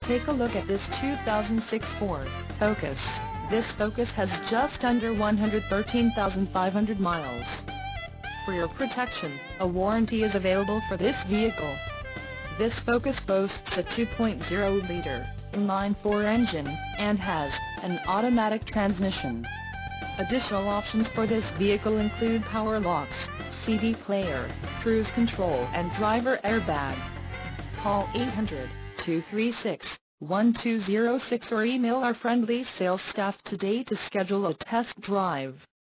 Take a look at this 2006 Ford Focus. This Focus has just under 113,500 miles. For your protection, a warranty is available for this vehicle. This Focus boasts a 2.0-liter inline-4 engine, and has an automatic transmission. Additional options for this vehicle include power locks, CD player, cruise control and driver airbag. Call 800-236-1206 or email our friendly sales staff today to schedule a test drive.